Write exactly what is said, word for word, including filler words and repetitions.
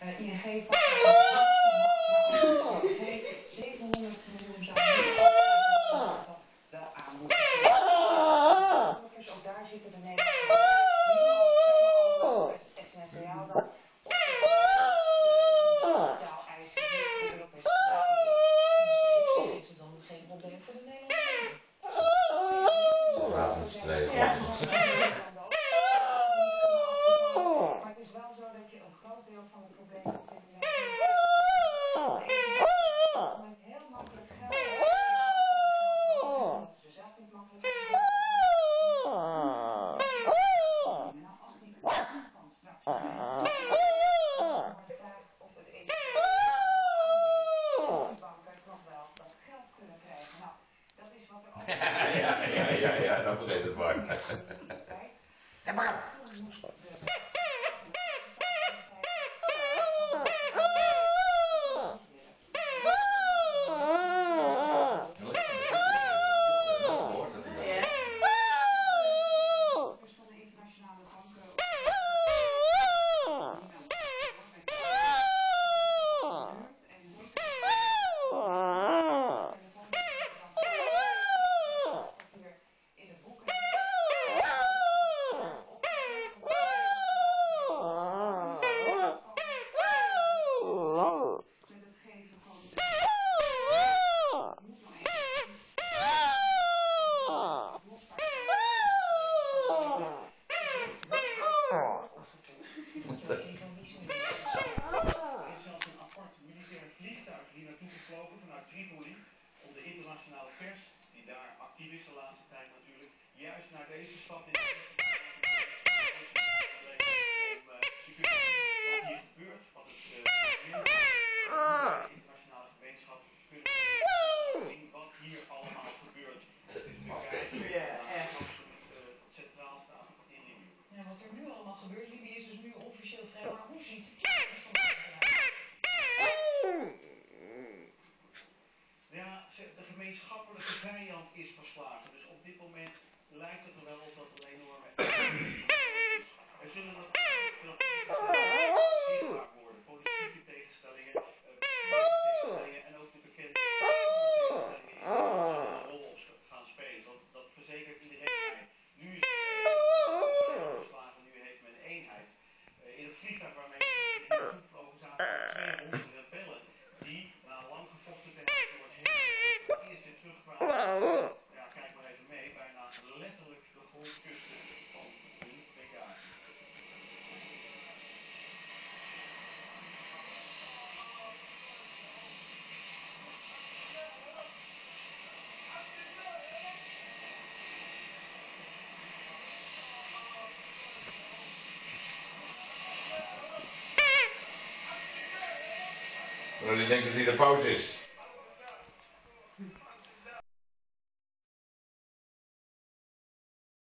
Uh, I N G pakt daar een maar als I N G zevenhonderd miljoen zou moeten dat wel aan moeten zetten. Dus ook daar zitten de Nederlanders nu al over S N S Reaal dan taal eisen die de Europese Commissie. Is het dan geen probleem voor de Nederlanders? Ja. Maar het is wel zo dat je een groot deel van het probleem op dit moment met heel makkelijk geld dat ze zelf niet makkelijk nou, als die van straks wordt de vraag of het E C B de banken nog wel dat geld kunnen krijgen. Nou, dat is wat er ook ja, ja, ja, ja, dat vergeet het maar. Ja, maar. Vliegtuig hier naartoe gevlogen vanuit Tripoli om de internationale pers, die daar actief is de laatste tijd natuurlijk, juist naar deze stad in de om uh, te kunnen zien wat hier gebeurt, wat het uh, de internationale gemeenschap kunnen zien wat hier allemaal gebeurt. Het is Turkije dat absoluut uh, centraal staat in Libië. Ja, wat er nu allemaal gebeurt, Libië is dus nu officieel vrij, maar hoe ziet het eruit? Ja, de gemeenschappelijke vijand is verslagen. Dus op dit moment lijkt het er wel op dat er een enorme is. Er zullen natuurlijk veel zichtbaar worden. Politieke tegenstellingen, uh, tegenstellingen en ook de bekende tegenstellingen in een rol op gaan spelen. Dat, dat verzekert iedereen mij. Nu is het verslagen, nu heeft men eenheid. Uh, in het vliegtuig waarmee we naartoe vlogen zaten tweehonderd rebellen die na lang gevochten te hebben door het hele eerst weer terugkwamen. Ja, kijk maar even mee, bijna letterlijk de grond kusten van hun Benghazi. Maar ik denk dat hij de pauze is.